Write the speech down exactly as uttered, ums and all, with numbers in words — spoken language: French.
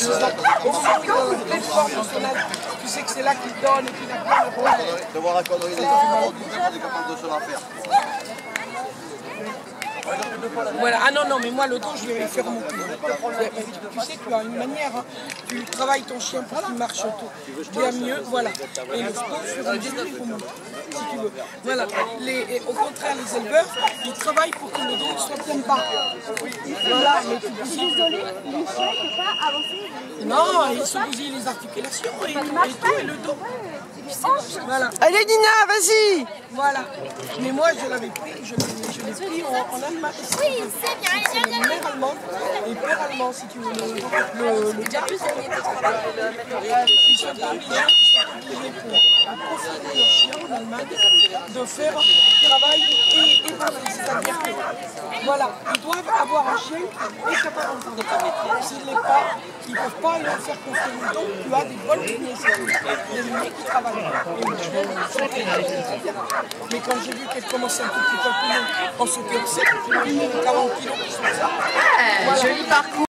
six ans. Au moment où il est dans la pleine forme de son âge, tu sais que c'est là qu'il donne et qu'il a plein de rôles. De voir la connerie des gens, on est capable de se la faire. Voilà, ah non, non, mais moi le dos, je vais faire mon tour. Tu sais, tu as une manière, hein. Tu travailles ton chien pour qu'il marche bien mieux, voilà. Et le sport sur un début pour moi, si tu veux. Voilà, les, et au contraire, les éleveurs, ils travaillent pour que le dos soit bien bas. Voilà, mais tu peux... Désolé, le chien ne peut pas avancer. Non, il se bousille les articulations et, et tout, et le dos. Voilà. Allez Nina, vas-y. Voilà. Mais moi, je l'avais pris, je l'ai pris en, en Allemagne. Oui, c'est bien, C'est le mère allemand et père allemand, si tu veux. Le, le, le gars, ils sont obligés, obligés pour profiter leur chien en Allemagne de faire travail et, et pareil. C'est-à-dire que, voilà, ils doivent avoir un chien qui est capable de faire le S'il ne l'est pas, ils ne peuvent pas leur faire confiance. Donc, tu as des bonnes lignées, si tu veux. Des lignées qui travaillent. Et le chien, sont très bien. Mais quand j'ai vu qu'elle commençait un tout petit peu plus long en sauter au sec, j'ai mis quarante kilos qui sont ça. Joli parcours.